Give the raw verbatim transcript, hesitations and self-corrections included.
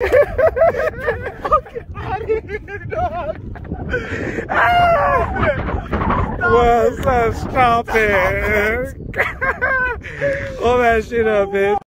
Out of here, dog. What's up? Stop it. Hold that shit up, bitch.